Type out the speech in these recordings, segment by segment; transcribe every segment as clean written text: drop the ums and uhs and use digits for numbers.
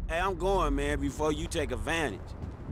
Hey, I'm going, man, before you take advantage.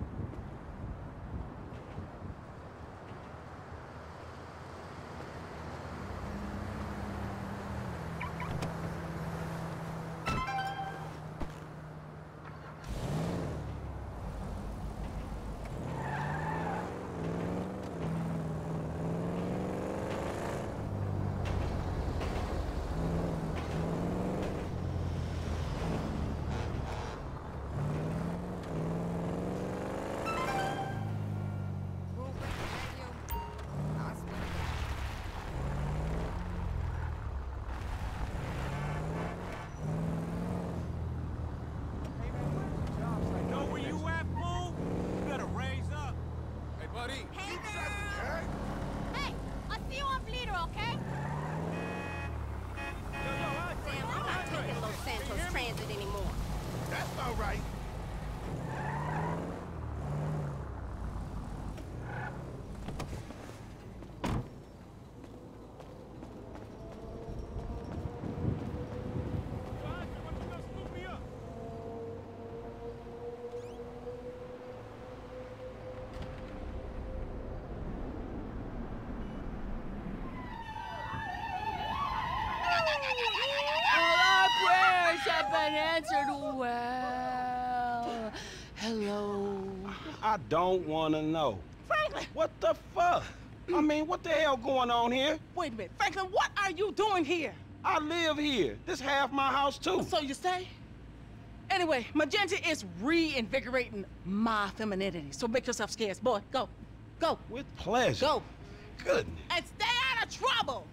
Have been answered well. Hello. I don't want to know. Franklin! What the fuck? I mean, what the hell going on here? Wait a minute. Franklin, what are you doing here? I live here. This half my house, too. So you say? Anyway, Magenta is reinvigorating my femininity. So make yourself scarce. Boy, go. Go. With pleasure. Go. Goodness. And stay out of trouble.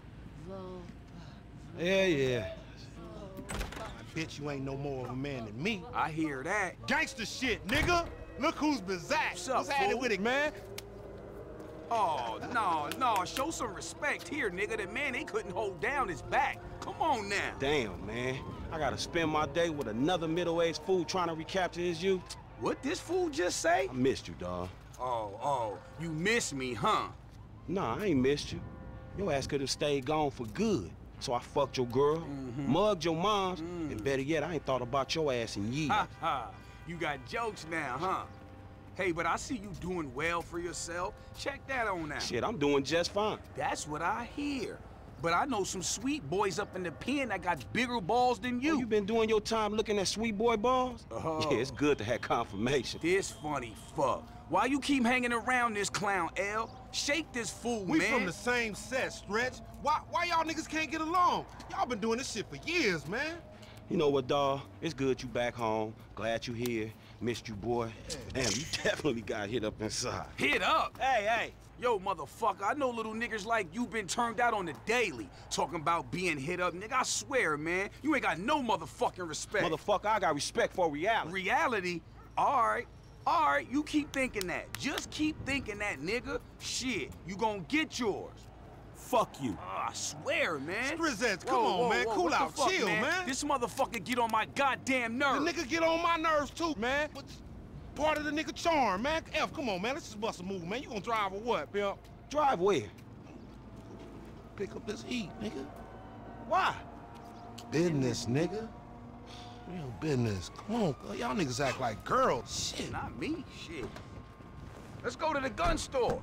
Yeah. I bet you ain't no more of a man than me. I hear that. Gangster shit, nigga! Look who's bazacked. What's happening fool? with it, man? Oh, no. Show some respect here, nigga. That man, they couldn't hold down his back. Come on now. Damn, man. I gotta spend my day with another middle-aged fool trying to recapture his youth. What this fool just say? I missed you, dawg. Oh, you missed me, huh? Nah, I ain't missed you. Your ass could have stayed gone for good. So I fucked your girl, mugged your moms, and better yet, I ain't thought about your ass in years. Ha ha. You got jokes now, huh? Hey, but I see you doing well for yourself. Check that on out. Shit, I'm doing just fine. That's what I hear. But I know some sweet boys up in the pen that got bigger balls than you. Oh, you been doing your time looking at sweet boy balls? Yeah, it's good to have confirmation. This funny fuck. Why you keep hanging around this clown, L? Shake this fool, We man. from the same set, Stretch. Why y'all niggas can't get along? Y'all been doing this shit for years, man. You know what, dawg? It's good you back home. Glad you here. Missed you, boy. Damn, you definitely got hit up inside. Hit up? Hey. Yo, motherfucker, I know little niggas like you been turned out on the daily. Talking about being hit up, nigga, I swear, man. You ain't got no motherfucking respect. Motherfucker, I got respect for reality. Reality? All right, you keep thinking that. Just keep thinking that, nigga. Shit, you gonna get yours. Fuck you. I swear, man. Strizzettes, come on, man. Cool What out, the fuck, chill, man. This motherfucker get on my goddamn The nerves. nigga get on my nerves too, man. What's part of the nigga charm, man? F, come on, man. Let's just bust a move, man. You gonna drive or what, pimp? Drive where? Pick up this heat, nigga. Why? Business, nigga. Real business. Come on, bro. Y'all niggas act like girls. Shit. Not me, shit. Let's go to the gun store.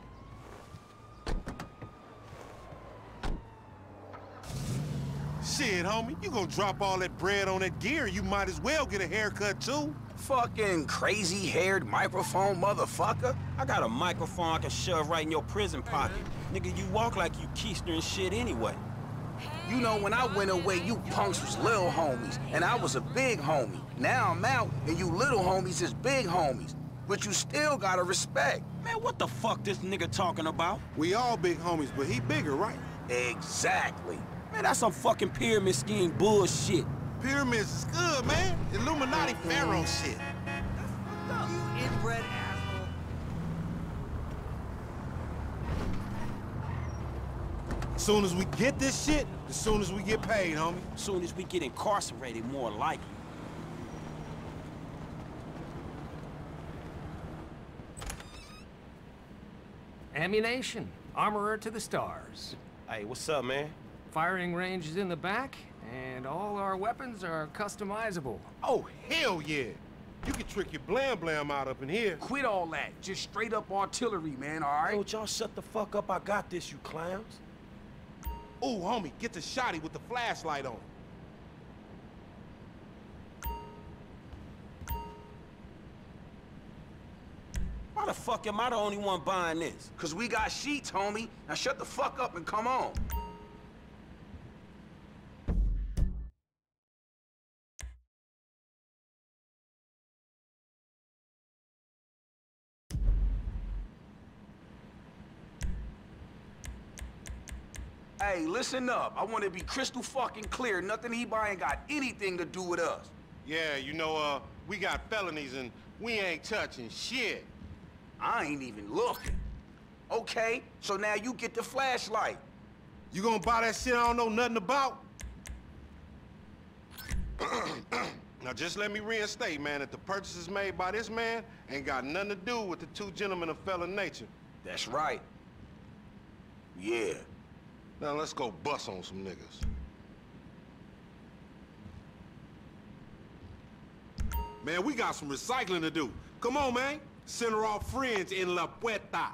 Shit, homie. You gonna drop all that bread on that gear, you might as well get a haircut, too. Fucking crazy-haired microphone motherfucker. I got a microphone I can shove right in your prison pocket. Nigga, you walk like you keister and shit anyway. You know, when I went away, you punks was little homies, and I was a big homie. Now I'm out, and you little homies is big homies. But you still gotta respect. Man, what the fuck this nigga talking about? We all big homies, but he bigger, right? Exactly. Man, that's some fucking pyramid scheme bullshit. Pyramids is good, man. Illuminati pharaoh shit. You inbred asshole. As soon as we get this shit, as soon as we get paid, homie. As soon as we get incarcerated, more likely. Ammunition. Armorer to the stars. Hey, what's up, man? firing range is in the back, and all our weapons are customizable. Oh, hell yeah. You can trick your blam-blam out up in here. Quit all that. Just straight up artillery, man, all right? Yo, y'all shut the fuck up. I got this, you clowns. Ooh, homie, get the shotty with the flashlight on. Why the fuck am I the only one buying this? Cause we got sheets, homie. Now shut the fuck up and come on. Hey, listen up. I want to be crystal fucking clear. Nothing he buying got anything to do with us. Yeah, you know, we got felonies and we ain't touching shit. I ain't even looking. Okay, so now you get the flashlight. You gonna buy that shit I don't know nothing about? Now just let me reinstate, man, that the purchases made by this man ain't got nothing to do with the two gentlemen of felon nature. That's right. Yeah. Now let's go bust on some niggas. Man, we got some recycling to do. Come on, man. Send her off friends in La Puerta.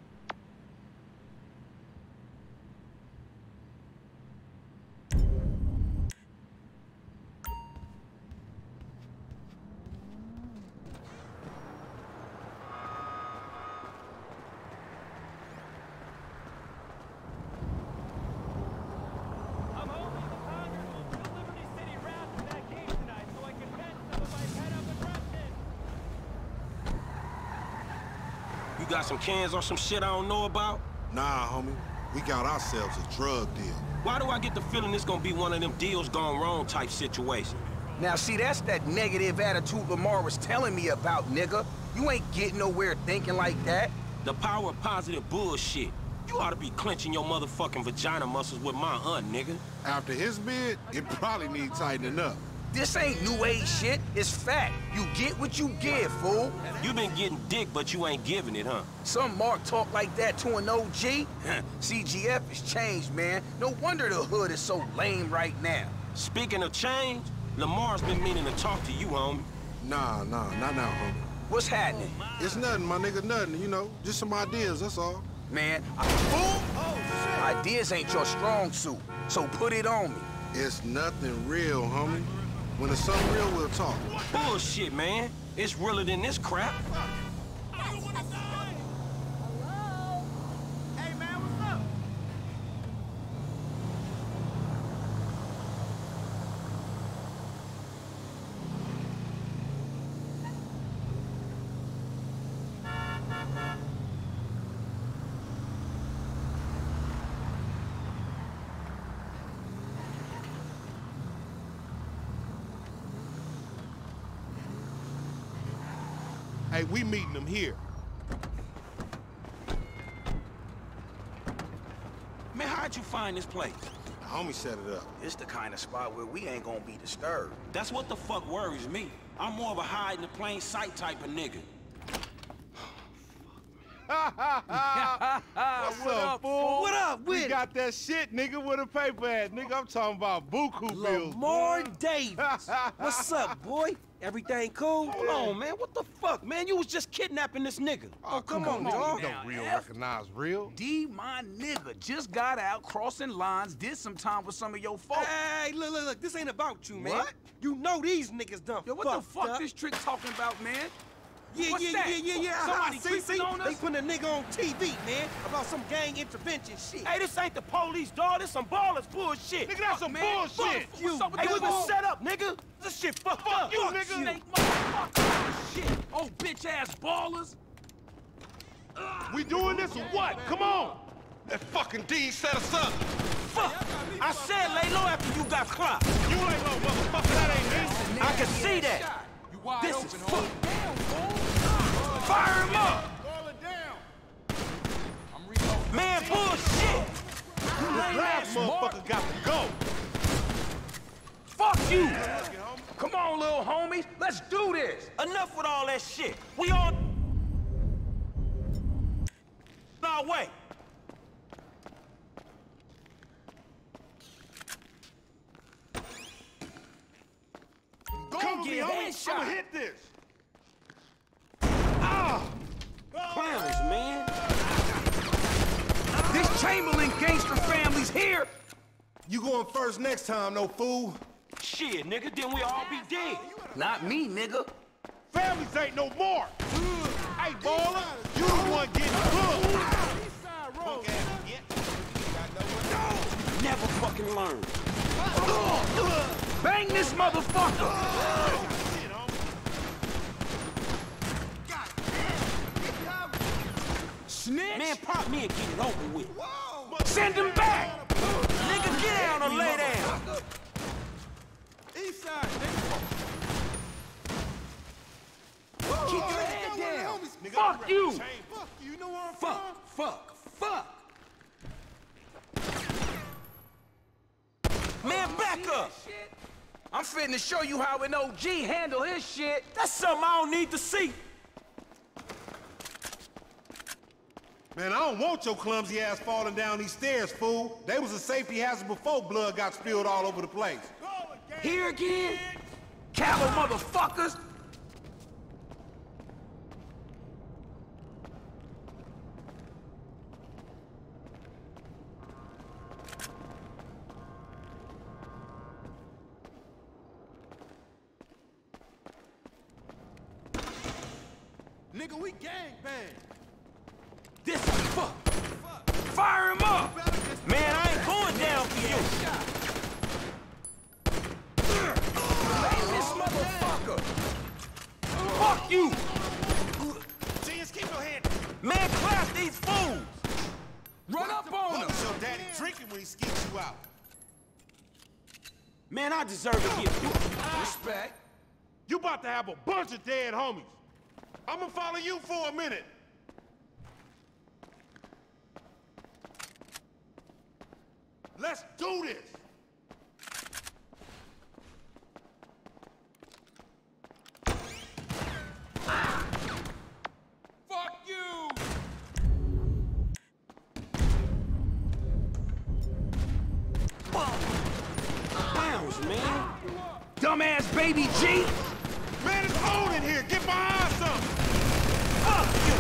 You got some cans or some shit I don't know about? Nah, homie. We got ourselves a drug deal. Why do I get the feeling this gonna be one of them deals gone wrong type situations? Now, see, that's that negative attitude Lamar was telling me about, nigga. You ain't getting nowhere thinking like that. The power of positive bullshit. You ought to be clenching your motherfucking vagina muscles with my aunt, nigga. After his bid, it probably needs tightening up. This ain't new age shit. It's fact. You get what you give, fool. You been getting dick, but you ain't giving it, huh? Some Mark talk like that to an OG? CGF has changed, man. No wonder the hood is so lame right now. Speaking of change, Lamar's been meaning to talk to you, homie. Nah, not now, homie. What's happening? It's nothing, my nigga, nothing, you know. Just some ideas, that's all. Man, ideas ain't your strong suit, so put it on me. It's nothing real, homie. When it's something real, we'll talk. Bullshit, man. It's realer than this crap. Hello? Hey, man, what's up? Hey, we meeting them here. Man, how'd you find this place? The homie set it up. It's the kind of spot where we ain't gonna be disturbed. That's what the fuck worries me. I'm more of a hide in the plain sight type of nigga. What's up, fool? What up with We it? got that shit, nigga, with a paper at. Nigga, I'm talking about buku bills. Lamar boy. Davis. What's up, boy? Everything cool? Hold on, man. What the fuck, man? You was just kidnapping this nigga. Oh, come on, dog. You don't real recognize real. D, my nigga, just got out crossing lines, did some time with some of your folks. Hey, look, this ain't about you, man. What? You know these niggas done Yo, what the fucked fuck up. this trick talking about, man? Yeah, What's that? yeah. Somebody See, creeping on us? They putting a nigga on TV, man, about some gang intervention shit. Hey, this ain't the police, dog. This some ballers bullshit. Nigga, that's some man. bullshit. Fuck you. What's up with Hey, that we been bull? set up, nigga. This shit fucked up. you, nigga. Snake motherfucker. Shit. Oh, bitch-ass ballers. We doing this or what? Come on. That fucking D set us up. Fuck. I said lay low after you got clocked. You ain't no motherfucker. That ain't me. I can see that. You wide This open, is hold fuck. down, fool. Fire him up. Roll it down. I'm reloading. Man, bullshit. Last motherfucker got to go. Fuck you. Come on, little homies. Let's do this. Enough with all that shit. We on our way. Excuse me, homie. I'ma hit this. Clowns, man. This Chamberlain gangster family's here. You going first next time, no fool. Shit, nigga, then we all be dead. Not me, nigga. Families ain't no more. Hey, baller, you the one getting cooked. Never fucking learn. Bang this motherfucker! Snitch! Man, pop me and get it over with. Send him back! Nigga, get down or lay down. East side, nigga. Keep your head down. Fuck you! Fuck you, you know where I'm Fuck! Man, back up. I'm finna show you how an OG handle his shit. That's something I don't need to see. Man, I don't want your clumsy ass falling down these stairs, fool. They was a safety hazard before blood got spilled all over the place. Here again? Callow motherfuckers! Nigga, we gangbang. This is fuck. Fire him up. Man, I ain't going down for you. This motherfucker! Fuck you! Genius, keep your head. Man, clap these fools. Run up on him! What was your daddy drinking when he skeets you out? Man, I deserve to get Respect. You about to have a bunch of dead homies. I'ma follow you for a minute. Let's do this. Fuck you! clowns, man. Dumbass baby G! Man, it's on in here. Get behind something. Fuck you.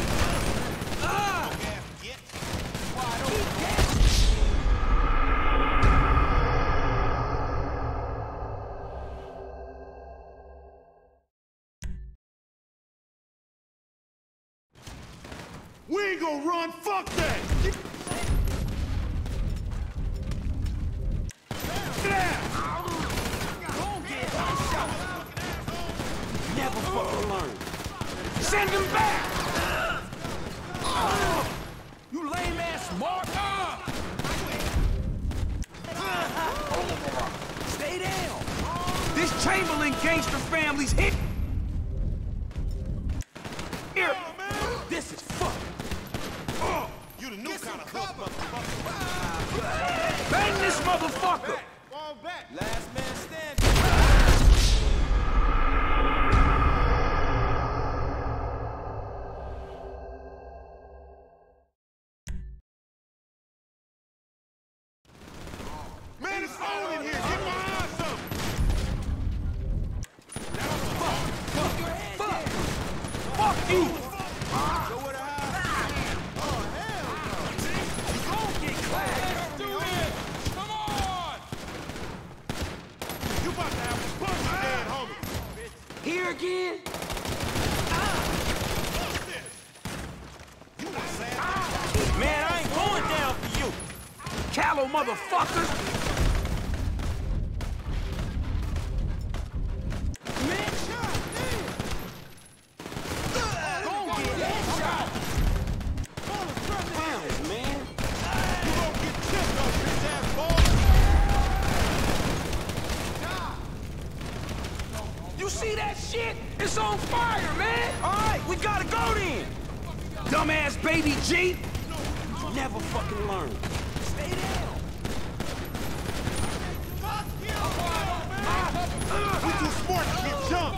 We ain't gonna run. Fuck that. Never fucking learn. Send him back! You lame ass mark! Stay down! This Chamberlain gangster family's hit! Here! This is fuck. You the new kind of hook, motherfucker. Bang this motherfucker! Fall back. Last man standing. Man, it's on in here. Get behind something. Fuck you! You about to have a bunch of dead homies. Here again? You want sad? Man, I ain't going down for you. Callow motherfuckers! Clowns, man. You gonna get chipped, though, bitch ass boy. You see that shit? It's on fire, man! All right, we gotta go then. Dumbass baby G! Never fucking learn. Stay down! We too smart to get jumped.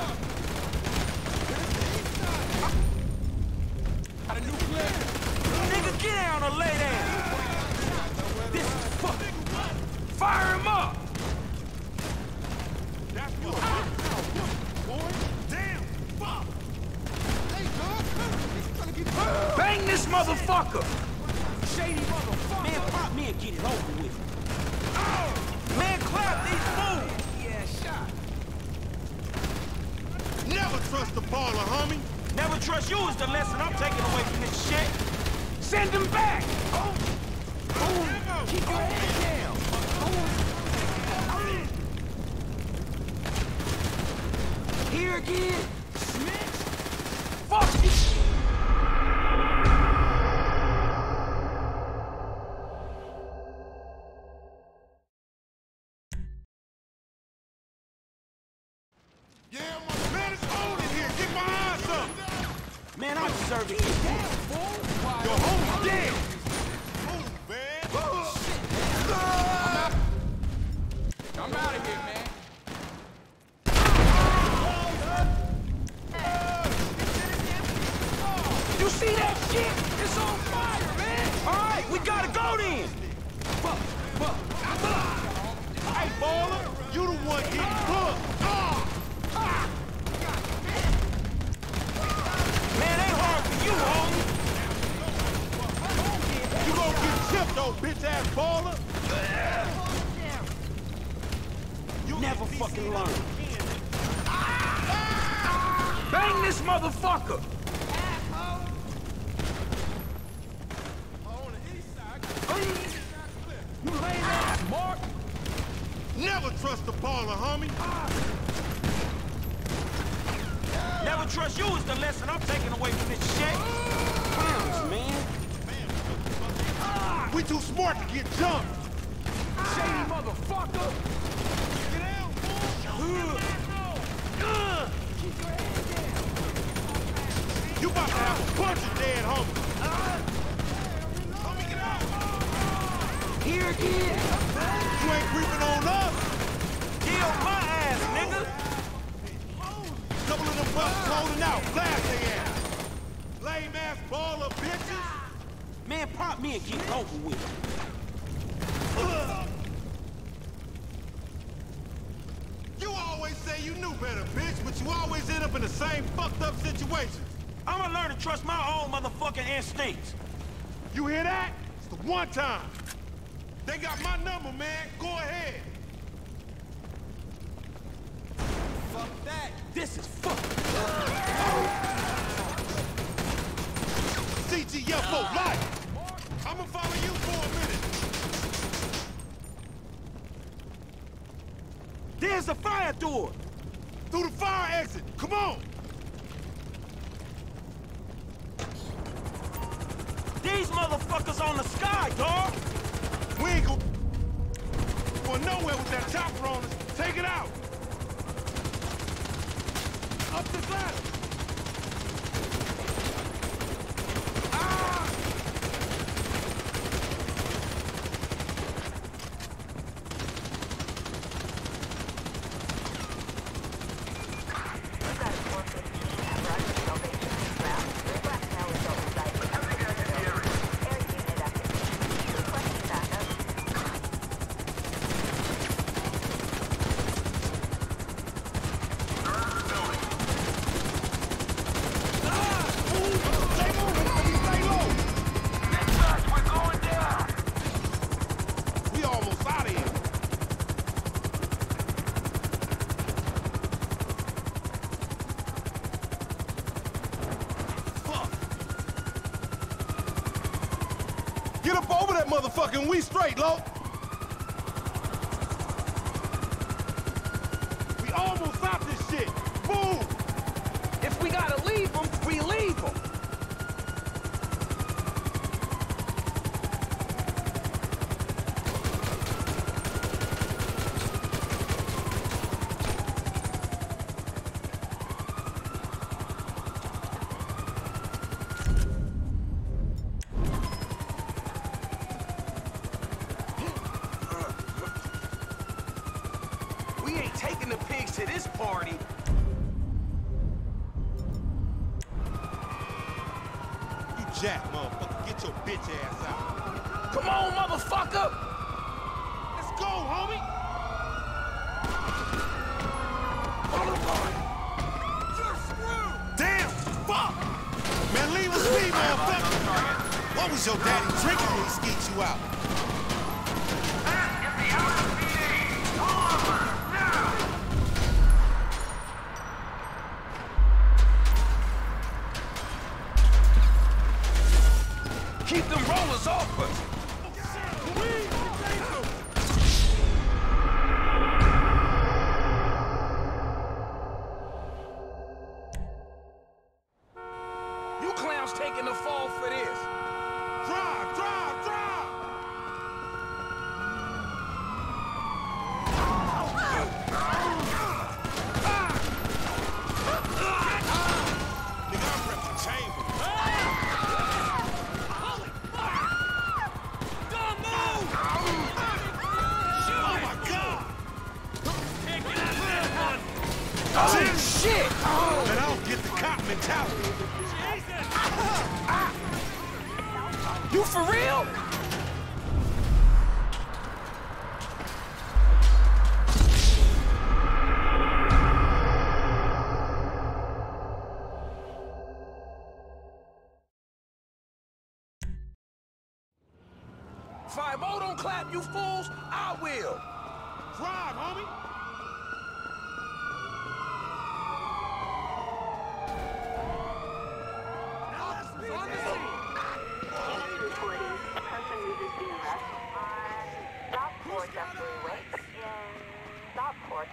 Nigga, get down or lay down. This is fuck. Fire him up! That's what motherfucker! Shady motherfucker! Man, pop me and get it over with. Oh! Man, clap these fools! Yeah, shot. Never trust the baller, homie. Never trust you is the lesson I'm taking away from this shit. Send him back! Oh! Oh! Keep your head down! Here again? Snitch! Fuck you! Yeah, man, it's on in here. Get my eyes up. Man, I'm serving you. Yo, homie, dead. Move, man. I'm out of here, man. You see that shit? It's on fire, man! Alright, we gotta go then! Hey, baller, you the one getting cooked. Man, ain't hard for you, homie! You gon' get chipped, old bitch-ass baller. You never fucking learn. Bang this motherfucker! You lame ass Mark! Never trust the baller, homie. Never trust you is the lesson I'm taking away from this shit. Clowns, man. We too smart to get jumped. Shady motherfucker! Get out, You about to have a bunch of dead homies. Homie, get out. Here again. You ain't creeping on us. Kill my ass, nigga. Couple of them bucks holding out. Blast they ass. Lame ass baller bitches. Man, pop me and get it over with. You always say you knew better, bitch, but you always end up in the same fucked up situations. I'ma learn to trust my own motherfucking instincts. You hear that? It's the one time. They got my number, man. Go ahead. Fuck that! This is fucked. CTF for life. I'ma follow you for a minute. There's a fire door. Through the fire exit. Come on. These motherfuckers on the sky, dog. We ain't going nowhere with that chopper on us. Take it out. Up this ladder. Get up over that motherfucker and we straight, Lo. We almost out this shit. Move! If we gotta leave them, we leave them! We ain't taking the pigs to this party. You jack, motherfucker. Get your bitch ass out. Come on, motherfucker! Let's go, homie! You're screwed! Damn! Fuck! Man, leave us be, motherfucker! I'm was your daddy drinking when he skeet you out. Get the LSPD! Pull over! Now! Keep them rollers off us! You clowns taking the fall for this. Drive, drive, drive! Nigga, I'm repping Chamber. Don't move! Oh my God! Oh, shit! Man, I don't get the cop mentality. You for real? If I don't clap, you fools, I will. Drive, homie! Reporting a person resisting arrest on Southport Freeway in Southport.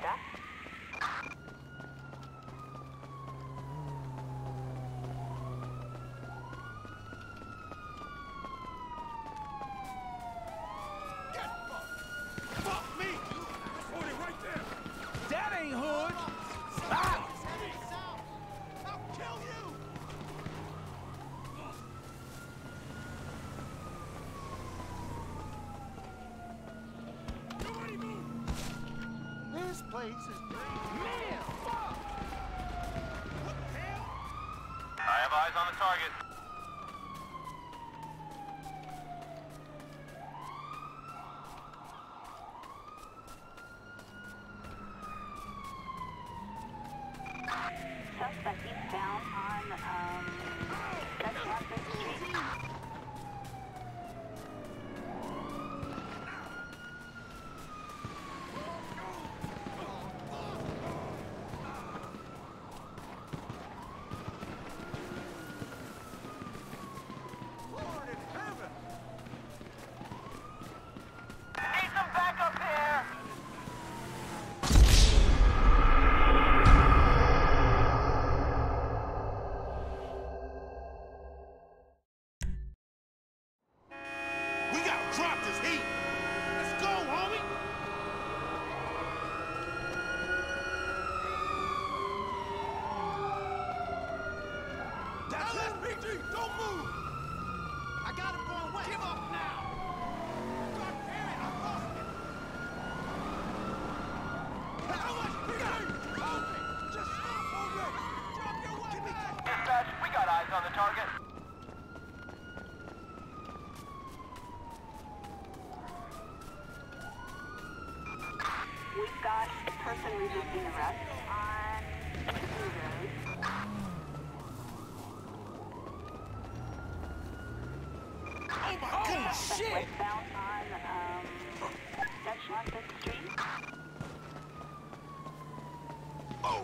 Fuck me! Put it right there! That ain't hood. I'll kill you! Nobody move! This place is man, fuck! What the hell? I have eyes on the target. Suspect eastbound on Dutch Street. Lord in heaven! Need some backup here! We gotta drop this heat! Let's go, homie! That's LSPD! Don't move! I got him going west! Give up now! God damn it, I lost it! LSPD! Just stop already! Drop your weapon! Dispatch, we got eyes on the target. We've got a person resisting arrest on Road. Oh, shit! Westbound on Dutch Street. Oh!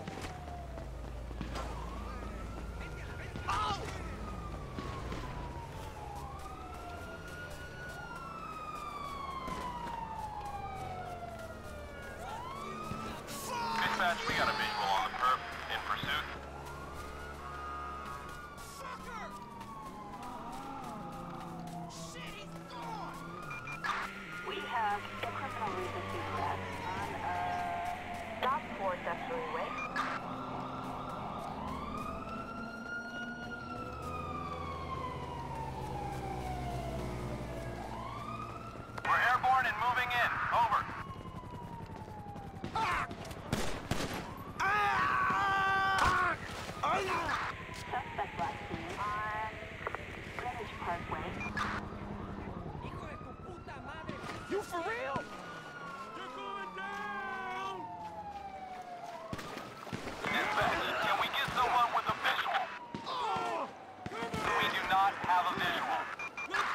Oh! Dispatch, we got a visual on the perp. In pursuit. Shit, he's gone! We have a criminal resisting arrest on Southport Freeway. We're airborne and moving in. Over. Suspect last seen on Greenwich Parkway. You for real? You're going down! Dispatch, can we get someone with a visual? Oh! We do not have a visual. We'll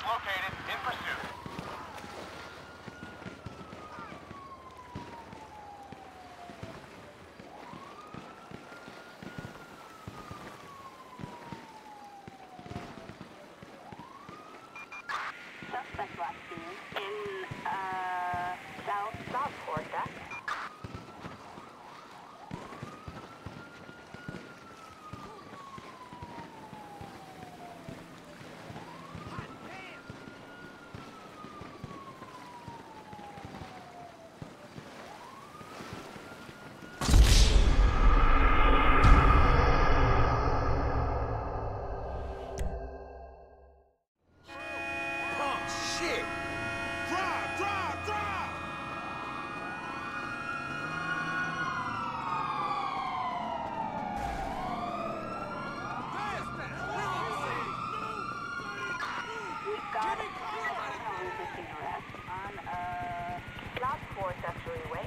located. In pursuit. Suspect last seen in, Southport, that's. Shit! Drive, drive, drive! We've got a criminal resisting arrest on, Southport, that's freeway.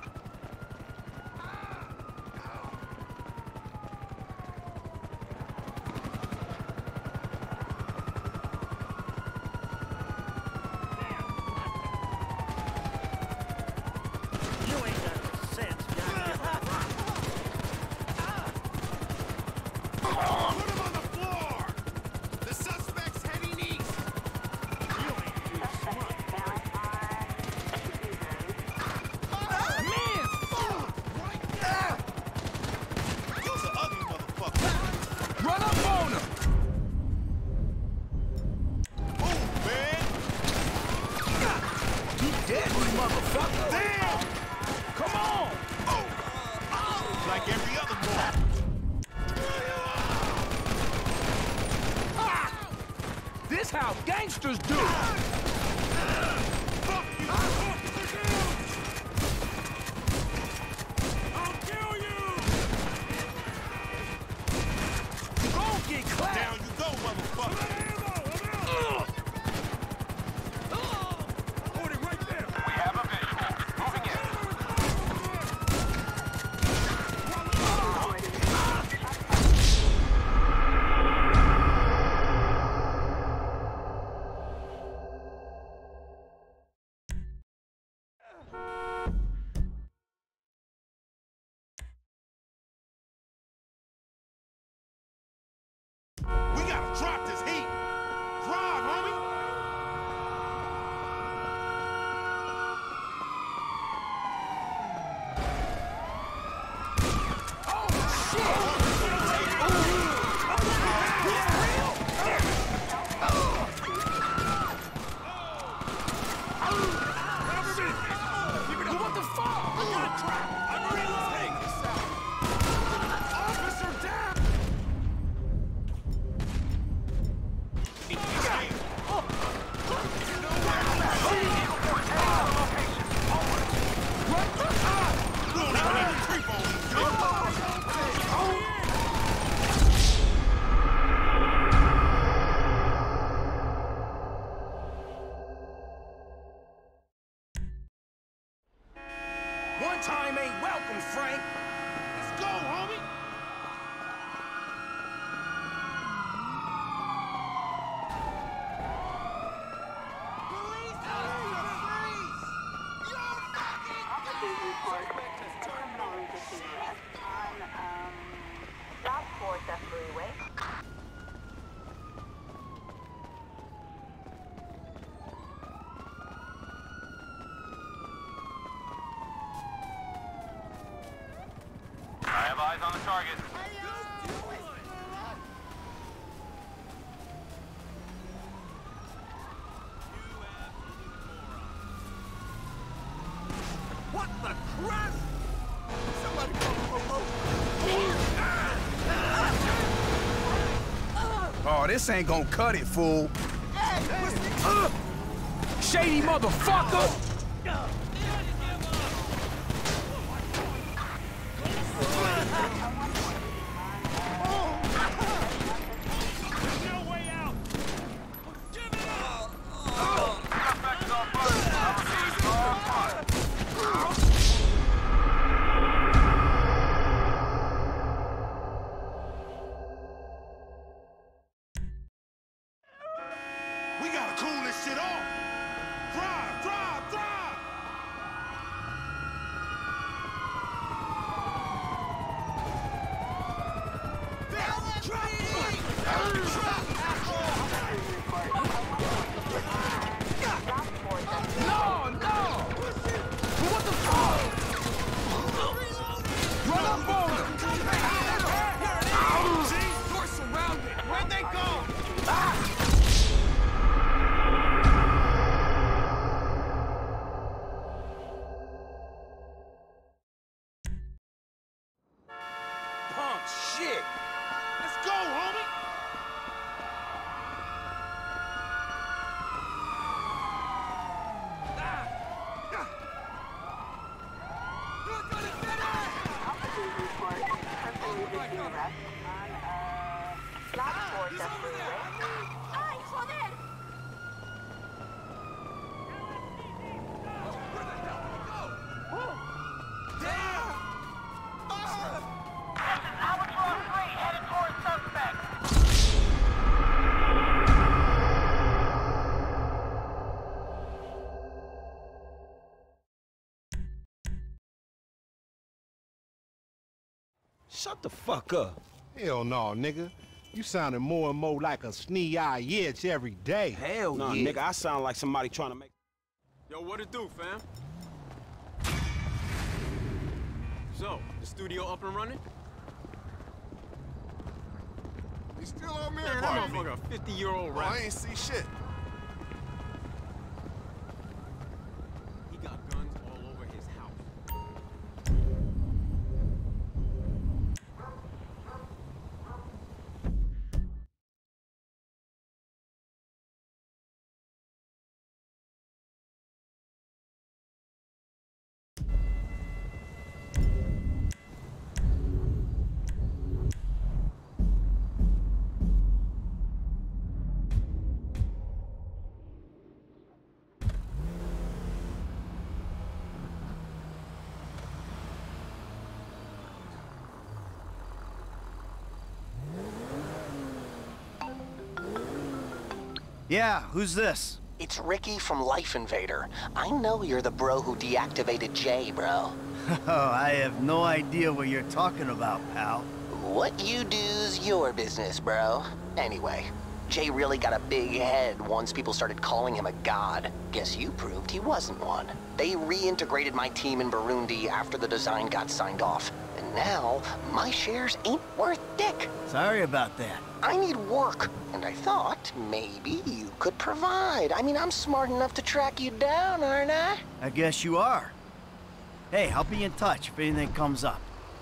Like every other boy. This how gangsters do. Fuck you! I'll kill you! Go get clapped. Down you go, motherfucker! We have a visual. Moving in. We gotta drop this heat! Drive, homie! What the fuck? I got trapped. I'm reloading. Officer down. One time ain't welcome, Frank. Let's go, homie. Officers report criminal resisting arrest on, Southport, that's freeway. I have eyes on the target. What the crap? Somebody Oh, this ain't gonna cut it, fool. Shady motherfucker! Suspect is on foot. I repeat, on foot. We gotta cool shit! Let's go, homie! Officers report person resisting arrest on Lockport freeway. Ay, joder! Albatross 3 headed towards suspect. Shut the fuck up. Hell no, nigga. You sounding more and more like a snee-eye itch every day. Hell no, yeah. nigga, I sound like somebody trying to make... Yo, what it do, fam? So, the studio up and running? You still on me? Man, that motherfucker a 50-year-old Oh, rapper. I ain't see shit. He got guns all over his house. Yeah, who's this? It's Ricky from Life Invader. I know you're the bro who deactivated Jay, bro. Oh, I have no idea what you're talking about, pal. What you do's your business, bro. Anyway, Jay really got a big head once people started calling him a god. Guess you proved he wasn't one. They reintegrated my team in Burundi after the design got signed off. And now, my shares ain't worth dick. Sorry about that. I need work, and I thought maybe you could provide. I mean, I'm smart enough to track you down, aren't I? I guess you are. Hey, I'll be in touch if anything comes up.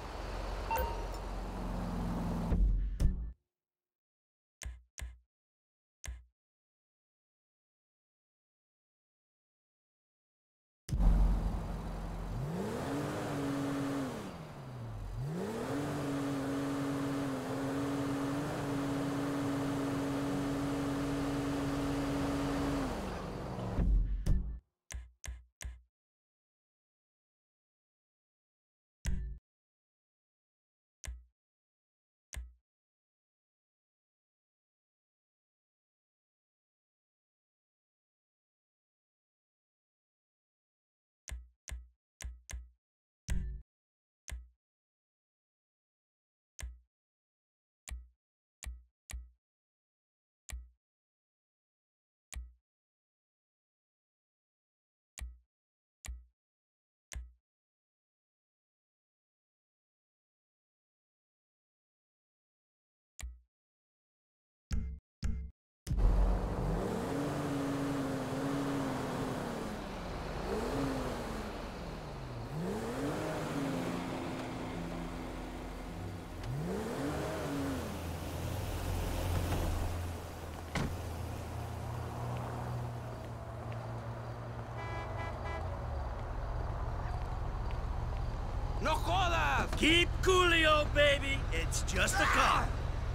No jodas! Keep coolio, baby. It's just a car.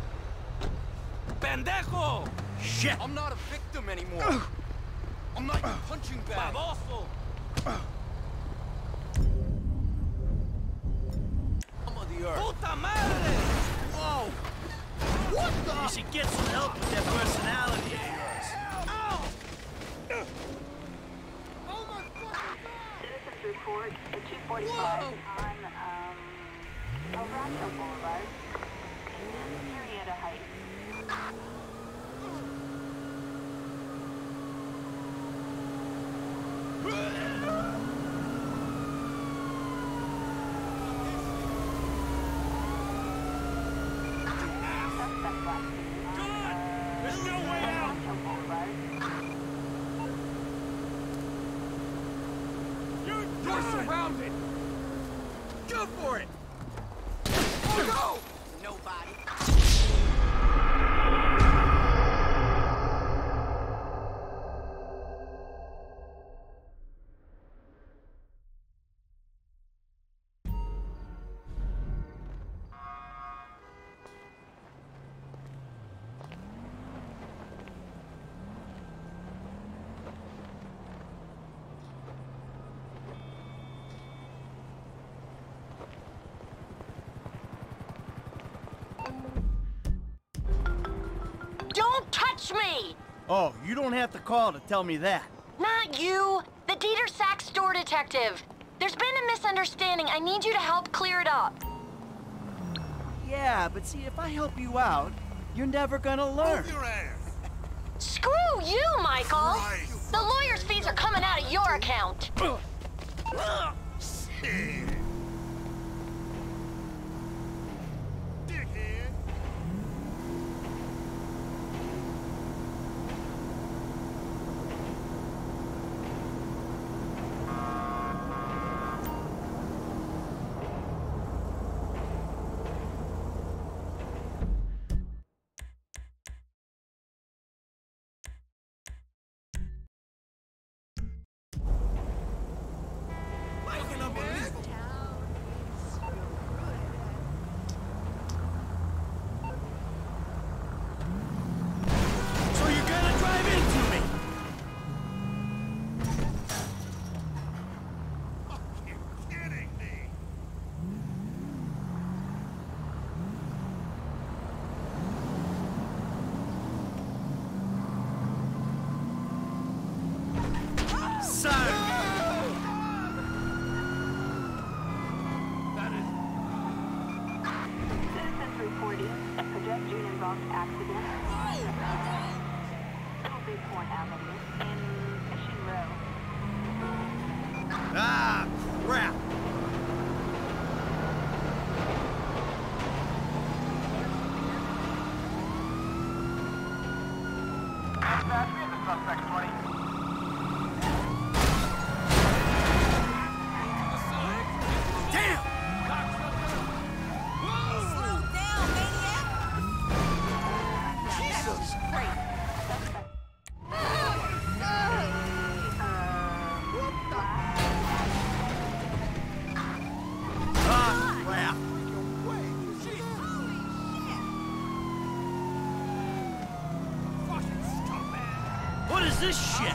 Pendejo! Shit. I'm not a victim anymore. I'm not your punching bag. Baboso! I'm of the earth. Puta madre! Whoa. What the? You should get some help with that personality of yours. Citizens report at 245 on El Rancho Boulevard in Murrieta Heights. There's no way out. You're surrounded. Go for it. Go! Nobody. touch me! Oh, you don't have to call to tell me that. Not you! The Dieter Sachs store detective! There's been a misunderstanding. I need you to help clear it up. Yeah, but see, if I help you out, you're never gonna learn. Move your ass. Screw you, Michael! The lawyer's fees are coming out of your account. Shit. Dickhead. So you're gonna drive into me? You're kidding me. Son! Citizens reporting a pedestrian-involved accident. Little Bighorn Avenue in Mission Row. Ah, crap! Dispatch, we have the suspect 20. Damn! Slow down, maniac! Jesus! Ah, crap! What is this shit?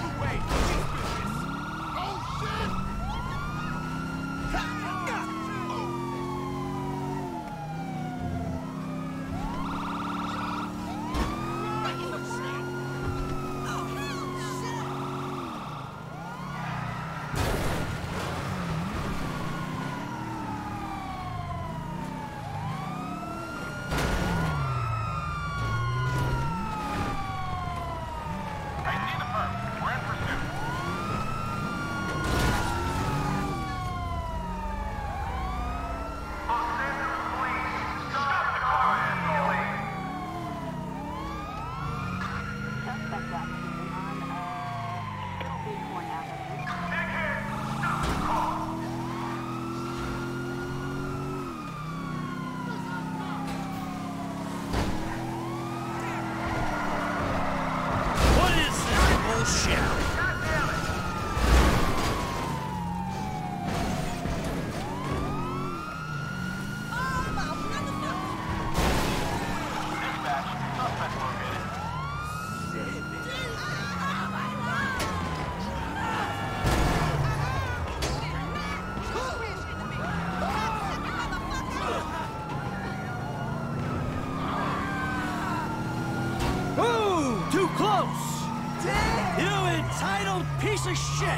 Too close! Damn. You entitled piece of shit!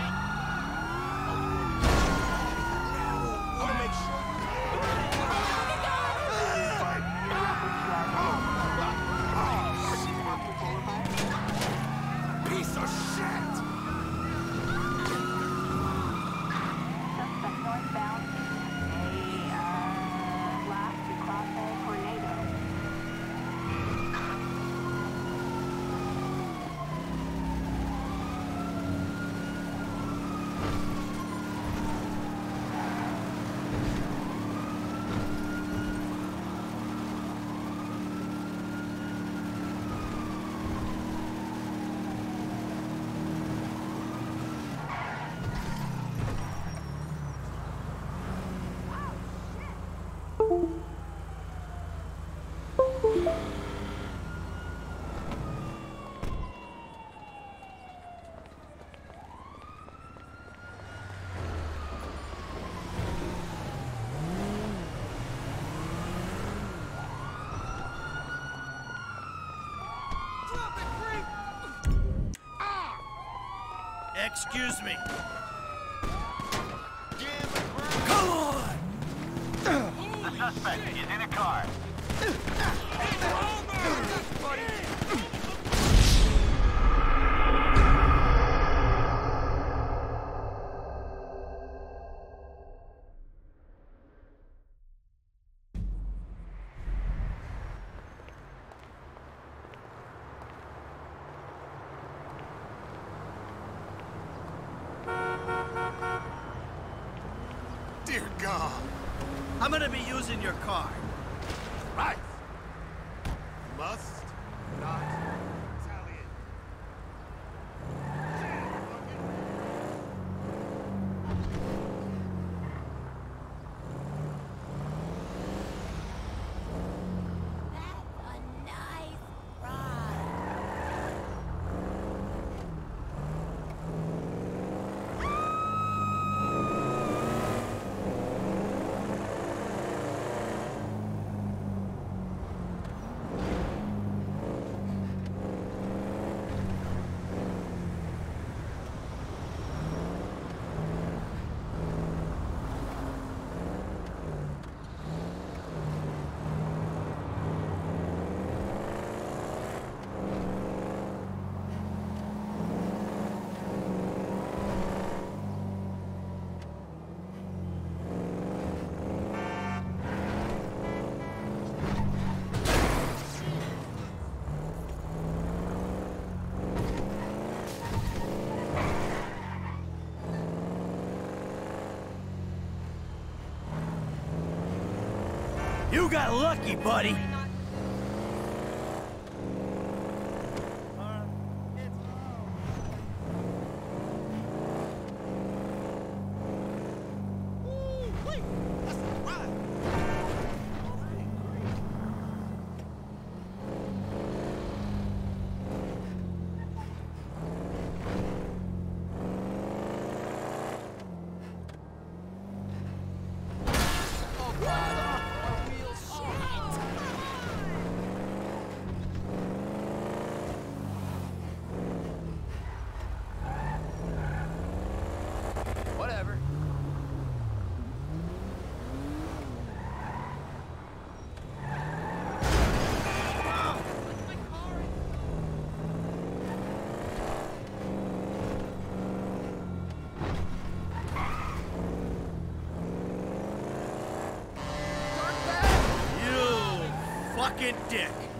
Piece of shit! Suspect northbound. Last to cross a tornado. Excuse me. Come on! The suspect is in a car. Dear God. I'm gonna be using your car. Right. Must not retaliate. That's a nice ride. You got lucky, buddy. Whatever. You fucking dick.